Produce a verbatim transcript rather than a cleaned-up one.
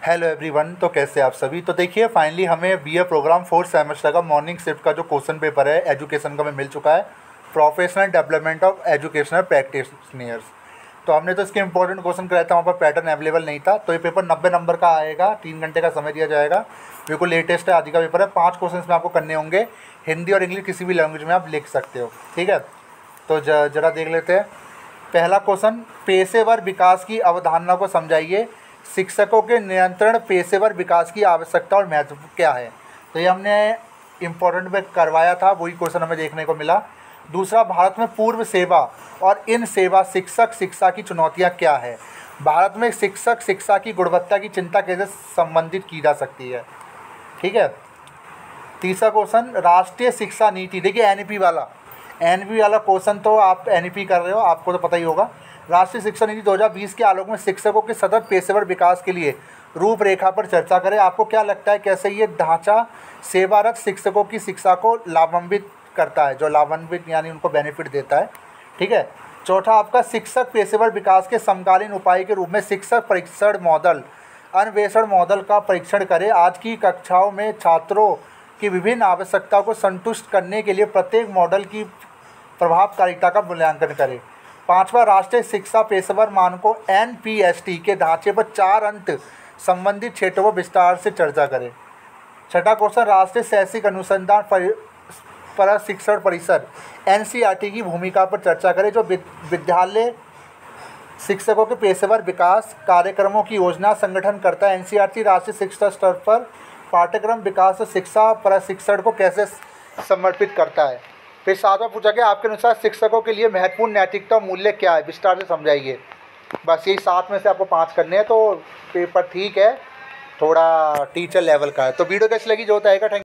Hello everyone, तो कैसे आप सभी। तो देखिए फाइनली हमें बीए प्रोग्राम फोर्थ सेमेस्टर का मॉर्निंग शिफ्ट का जो क्वेश्चन पेपर है एजुकेशन का हमें मिल चुका है, professional development of educational practitioners. तो हमने तो इसके इंपॉर्टेंट क्वेश्चन कराया था, वहाँ पर पैटर्न अवेलेबल नहीं था। तो ये पेपर नब्बे नंबर का आएगा, तीन घंटे का समय दिया जाएगा। बिल्कुल लेटेस्ट है, आदि का पेपर है। पाँच क्वेश्चन में आपको करने होंगे, हिंदी और इंग्लिश किसी भी लैंग्वेज में आप लिख सकते हो, ठीक है। तो ज जरा देख लेते हैं। पहला क्वेश्चन, पेशेवर विकास की अवधारणा को समझाइए। शिक्षकों के नियंत्रण पेशेवर विकास की आवश्यकता और महत्व क्या है। तो ये हमने इम्पोर्टेंट में करवाया था, वही क्वेश्चन हमें देखने को मिला। दूसरा, भारत में पूर्व सेवा और इन सेवा शिक्षक शिक्षा की चुनौतियां क्या है। भारत में शिक्षक शिक्षा की गुणवत्ता की चिंता कैसे संबंधित की जा सकती है, ठीक है। तीसरा क्वेश्चन, राष्ट्रीय शिक्षा नीति। देखिए एन ई पी वाला एन ई पी वाला क्वेश्चन, तो आप एन ई पी कर रहे हो, आपको तो पता ही होगा। राष्ट्रीय शिक्षा नीति दो हज़ार बीस के आलोक में शिक्षकों के सतत पेशेवर विकास के लिए रूपरेखा पर चर्चा करें। आपको क्या लगता है कैसे ये ढांचा सेवारत शिक्षकों की शिक्षा को लाभान्वित करता है, जो लाभान्वित यानी उनको बेनिफिट देता है, ठीक है। चौथा आपका, शिक्षक पेशेवर विकास के समकालीन उपाय के रूप में शिक्षक परीक्षण मॉडल अन्वेषण मॉडल का परीक्षण करें। आज की कक्षाओं में छात्रों की विभिन्न आवश्यकताओं को संतुष्ट करने के लिए प्रत्येक मॉडल की प्रभावकारिता का मूल्यांकन करें। पांचवा, राष्ट्रीय शिक्षा पेशेवर मानकों एन पी एस टी के ढांचे पर चार अंक संबंधित क्षेत्रों पर विस्तार से चर्चा करें। छठा क्वेश्चन, राष्ट्रीय शैक्षिक अनुसंधान प्रशिक्षण परिषद N C E R T की भूमिका पर चर्चा करें, जो विद्यालय शिक्षकों के पेशेवर विकास कार्यक्रमों की योजना संगठन करता है। N C E R T राष्ट्रीय शिक्षा स्तर पर पाठ्यक्रम विकास और शिक्षा प्रशिक्षण को कैसे समर्पित करता है। फिर सातवां पूछा गया, आपके अनुसार शिक्षकों के लिए महत्वपूर्ण नैतिकता मूल्य क्या है, विस्तार से समझाइए। बस यही सात में से आपको पाँच करने हैं, तो पेपर ठीक है, थोड़ा टीचर लेवल का है। तो वीडियो कैसी लगी जो होता है।